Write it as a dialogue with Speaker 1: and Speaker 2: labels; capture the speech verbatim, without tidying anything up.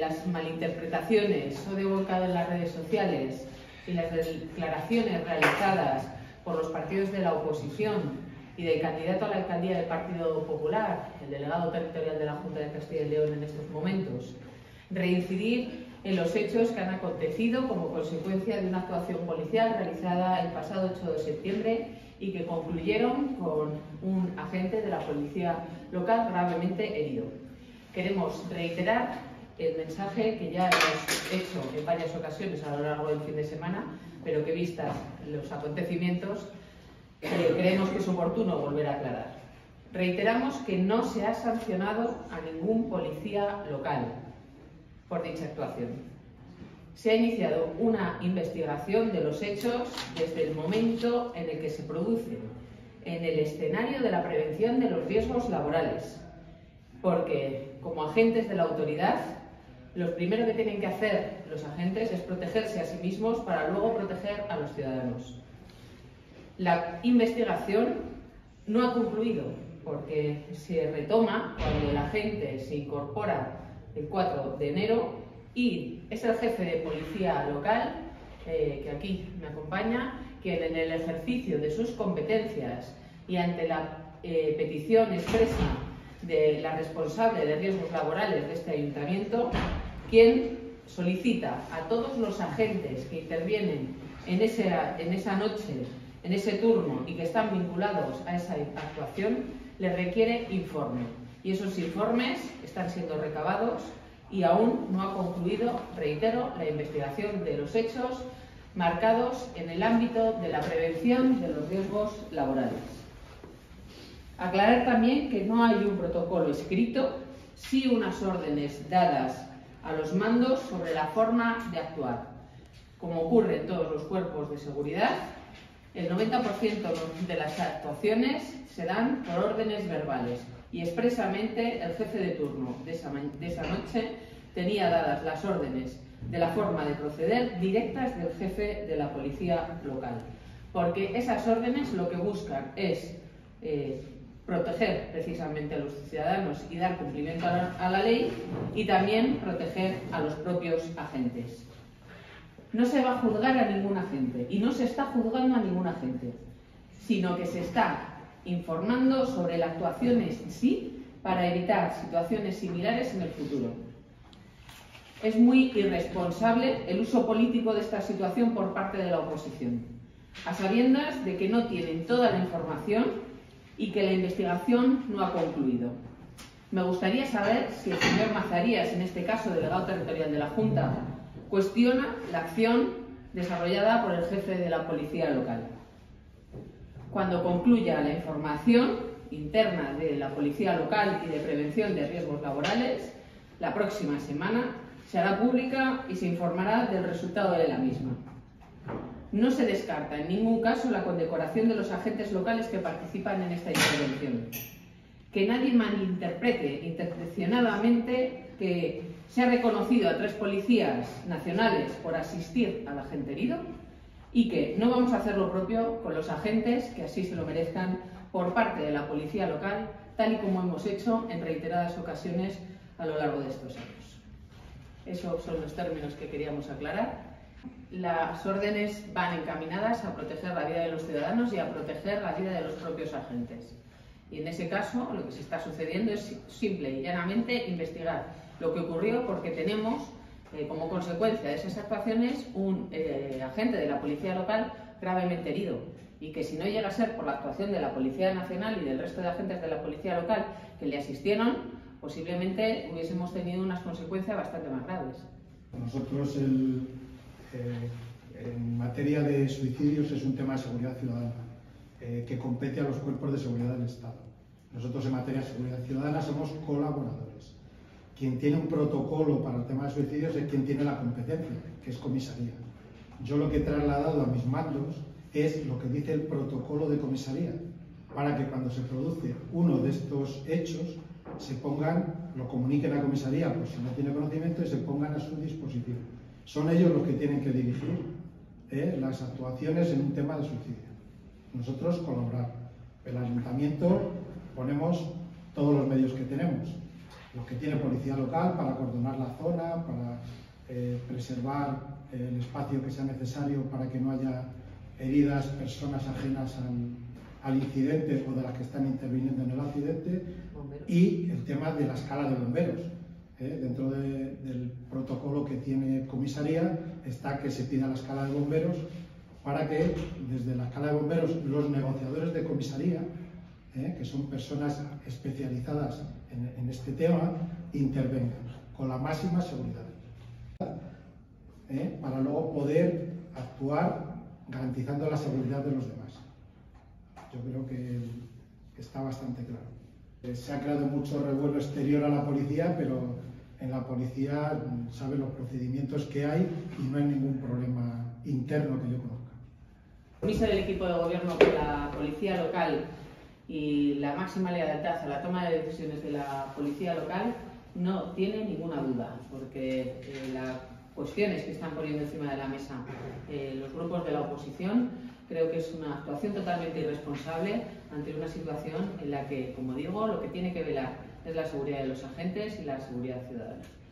Speaker 1: las malinterpretaciones o de volcado en las redes sociales y las declaraciones realizadas por los partidos de la oposición y del candidato a la alcaldía del Partido Popular, el delegado territorial de la Junta de Castilla y León en estos momentos, reincidir en los hechos que han acontecido como consecuencia de una actuación policial realizada el pasado ocho de septiembre y que concluyeron con un agente de la policía local gravemente herido. Queremos reiterar el mensaje que ya hemos hecho en varias ocasiones a lo largo del fin de semana, pero que vistas los acontecimientos, eh, creemos que es oportuno volver a aclarar. Reiteramos que no se ha sancionado a ningún policía local por dicha actuación. Se ha iniciado una investigación de los hechos desde el momento en el que se producen en el escenario de la prevención de los riesgos laborales, porque como agentes de la autoridad, lo primero que tienen que hacer los agentes es protegerse a sí mismos para luego proteger a los ciudadanos. La investigación no ha concluido porque se retoma cuando el agente se incorpora el cuatro de enero y es el jefe de policía local, eh, que aquí me acompaña, quien en el ejercicio de sus competencias y ante la eh, petición expresa de la responsable de riesgos laborales de este ayuntamiento, quien solicita a todos los agentes que intervienen en, ese, en esa noche, en ese turno y que están vinculados a esa actuación, les requiere informe. Y esos informes están siendo recabados y aún no ha concluido, reitero, la investigación de los hechos marcados en el ámbito de la prevención de los riesgos laborales. Aclarar también que no hay un protocolo escrito, sí unas órdenes dadas a los mandos sobre la forma de actuar. Como ocurre en todos los cuerpos de seguridad, el noventa por ciento de las actuaciones se dan por órdenes verbales y expresamente el jefe de turno de esa, de esa noche tenía dadas las órdenes de la forma de proceder directas del jefe de la policía local, porque esas órdenes lo que buscan es eh, proteger precisamente a los ciudadanos y dar cumplimiento a la, a la ley y también proteger a los propios agentes. No se va a juzgar a ningún agente y no se está juzgando a ningún agente, sino que se está informando sobre la actuación en sí para evitar situaciones similares en el futuro. Es muy irresponsable el uso político de esta situación por parte de la oposición, a sabiendas de que no tienen toda la información y que la investigación no ha concluido. Me gustaría saber si el señor Mazarías, en este caso delegado territorial de la Junta, cuestiona la acción desarrollada por el jefe de la policía local. Cuando concluya la información interna de la policía local y de prevención de riesgos laborales, la próxima semana se hará pública y se informará del resultado de la misma. No se descarta en ningún caso la condecoración de los agentes locales que participan en esta intervención. Que nadie malinterprete intencionadamente que se ha reconocido a tres policías nacionales por asistir al agente herido y que no vamos a hacer lo propio con los agentes que así se lo merezcan por parte de la policía local, tal y como hemos hecho en reiteradas ocasiones a lo largo de estos años. Esos son los términos que queríamos aclarar. Las órdenes van encaminadas a proteger la vida de los ciudadanos y a proteger la vida de los propios agentes. Y en ese caso lo que se está sucediendo es simple y llanamente investigar lo que ocurrió porque tenemos eh, como consecuencia de esas actuaciones un eh, agente de la policía local gravemente herido y que si no llega a ser por la actuación de la Policía Nacional y del resto de agentes de la policía local que le asistieron, posiblemente hubiésemos tenido unas consecuencias bastante más graves.
Speaker 2: Nosotros el, eh, en materia de suicidios es un tema de seguridad ciudadana eh, que compete a los cuerpos de seguridad del Estado. Nosotros en materia de seguridad ciudadana somos colaboradores. Quien tiene un protocolo para el tema de suicidios es quien tiene la competencia, que es comisaría. Yo lo que he trasladado a mis mandos es lo que dice el protocolo de comisaría, para que cuando se produce uno de estos hechos se pongan, lo comuniquen a comisaría por si no tiene conocimiento y se pongan a su disposición. Son ellos los que tienen que dirigir eh, las actuaciones en un tema de suicidio. Nosotros colaborar. El ayuntamiento ponemos todos los medios que tenemos, los que tiene policía local para coordinar la zona, para reservar el espacio que sea necesario para que no haya heridas, personas ajenas al, al incidente o de las que están interviniendo en el accidente,
Speaker 1: Bomberos.
Speaker 2: Y el tema de la escala de bomberos. ¿eh? Dentro de, del protocolo que tiene comisaría está que se pida la escala de bomberos para que desde la escala de bomberos los negociadores de comisaría, ¿eh? que son personas especializadas en, en este tema, intervengan con la máxima seguridad, ¿eh? para luego poder actuar garantizando la seguridad de los demás. Yo creo que está bastante claro. Eh, se ha creado mucho revuelo exterior a la policía, pero en la policía sabe los procedimientos que hay y no hay ningún problema interno que yo conozca.
Speaker 1: El compromiso del equipo de gobierno con la policía local y la máxima lealtad a la toma de decisiones de la policía local no tiene ninguna duda, porque eh, las cuestiones que están poniendo encima de la mesa eh, los grupos de la oposición creo que es una actuación totalmente irresponsable ante una situación en la que, como digo, lo que tiene que velar es la seguridad de los agentes y la seguridad ciudadana.